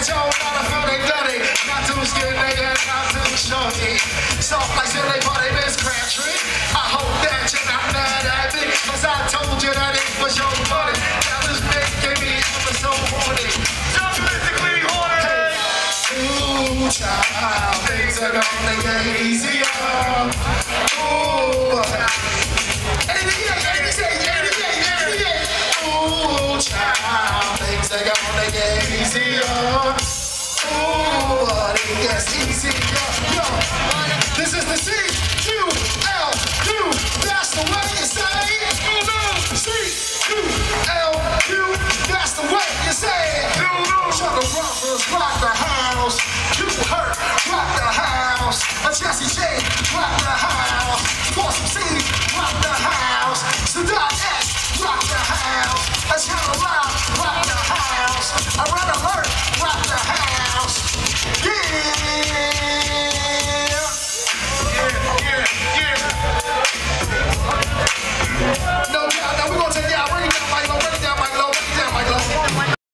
Joe, not a funny gutty. Not too scared, nigga, not too shorty. Soft like silly body, Miss Crabtree. I hope that you're not mad at me, cause I told you that it was your money. Now this bitch gave me ever so horny. Journalistically horny. Ooh, child, things are gonna get easier. Ooh, ooh, child, things are gonna get easier. Ooh, but it gets easier. Yo, this is the C-U-L-U. That's the way you say it. C-U-L-U. That's the way you say it. Chuck the Brothers rock the